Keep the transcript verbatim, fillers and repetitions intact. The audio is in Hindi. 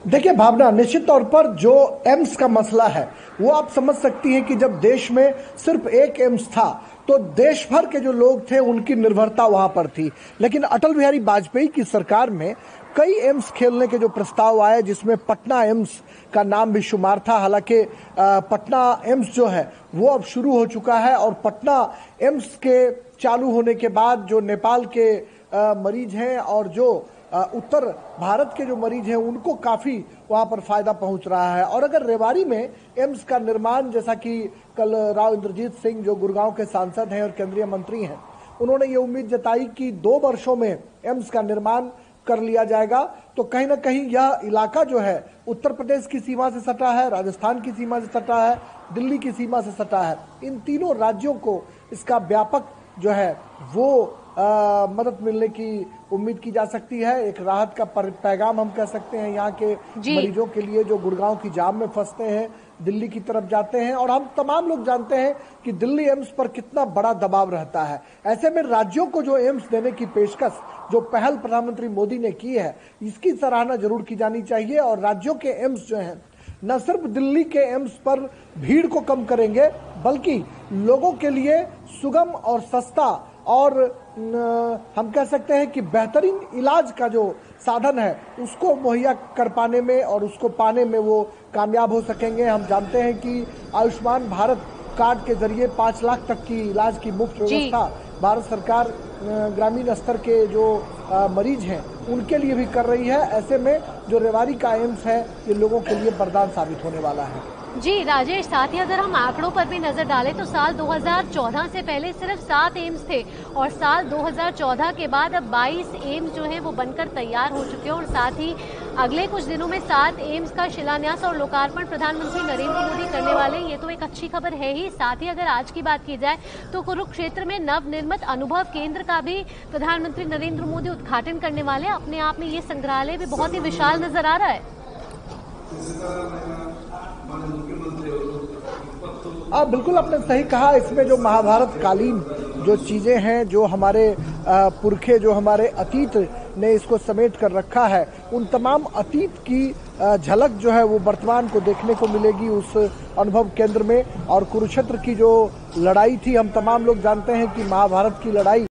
देखिए भावना, निश्चित तौर पर जो एम्स का मसला है वो आप समझ सकती हैं कि जब देश में सिर्फ एक एम्स था तो देश भर के जो लोग थे उनकी निर्भरता वहां पर थी। लेकिन अटल बिहारी वाजपेयी की सरकार में कई एम्स खेलने के जो प्रस्ताव आए, जिसमें पटना एम्स का नाम भी शुमार था। हालांकि पटना एम्स जो है वो अब शुरू हो चुका है और पटना एम्स के चालू होने के बाद जो नेपाल के मरीज हैं और जो उत्तर भारत के जो मरीज हैं उनको काफी वहां पर फायदा पहुंच रहा है। और अगर रेवाड़ी में एम्स का निर्माण, जैसा कि कल राव इंद्रजीत सिंह जो गुड़गांव के सांसद हैं और केंद्रीय मंत्री हैं, उन्होंने ये उम्मीद जताई कि दो वर्षों में एम्स का निर्माण कर लिया जाएगा, तो कहीं ना कहीं यह इलाका जो है उत्तर प्रदेश की सीमा से सटा है, राजस्थान की सीमा से सटा है, दिल्ली की सीमा से सटा है। इन तीनों राज्यों को इसका व्यापक जो है वो आ, मदद मिलने की उम्मीद की जा सकती है। एक राहत का पैगाम हम कह सकते हैं यहाँ के मरीजों के लिए जो गुड़गांव की जाम में फंसते हैं, दिल्ली की तरफ जाते हैं। और हम तमाम लोग जानते हैं कि दिल्ली एम्स पर कितना बड़ा दबाव रहता है। ऐसे में राज्यों को जो एम्स देने की पेशकश, जो पहल प्रधानमंत्री मोदी ने की है, इसकी सराहना जरूर की जानी चाहिए। और राज्यों के एम्स जो हैं न सिर्फ दिल्ली के एम्स पर भीड़ को कम करेंगे, बल्कि लोगों के लिए सुगम और सस्ता और हम कह सकते हैं कि बेहतरीन इलाज का जो साधन है उसको मुहैया कर पाने में और उसको पाने में वो कामयाब हो सकेंगे। हम जानते हैं कि आयुष्मान भारत कार्ड के जरिए पाँच लाख तक की इलाज की मुफ्त व्यवस्था भारत सरकार ग्रामीण स्तर के जो मरीज हैं उनके लिए भी कर रही है। ऐसे में जो रेवाड़ी का एम्स है ये लोगों के लिए वरदान साबित होने वाला है। जी राजेश, साथ ही अगर हम आंकड़ों पर भी नजर डालें तो साल दो हज़ार चौदह से पहले सिर्फ सात एम्स थे और साल दो हज़ार चौदह के बाद अब बाईस एम्स जो है वो बनकर तैयार हो चुके हैं। और साथ ही अगले कुछ दिनों में सात एम्स का शिलान्यास और लोकार्पण प्रधानमंत्री नरेंद्र मोदी करने वाले हैं। ये तो एक अच्छी खबर है ही। साथ ही अगर आज की बात की जाए तो कुरुक्षेत्र में नवनिर्मित अनुभव केंद्र का भी प्रधानमंत्री नरेंद्र मोदी उद्घाटन करने वाले हैं। अपने आप में ये संग्रहालय भी बहुत ही विशाल नजर आ रहा है। आप बिल्कुल आपने सही कहा। इसमें जो महाभारत कालीन जो चीजें हैं, जो हमारे पुरखे, जो हमारे अतीत ने इसको समेट कर रखा है, उन तमाम अतीत की झलक जो है वो वर्तमान को देखने को मिलेगी उस अनुभव केंद्र में। और कुरुक्षेत्र की जो लड़ाई थी, हम तमाम लोग जानते हैं कि महाभारत की लड़ाई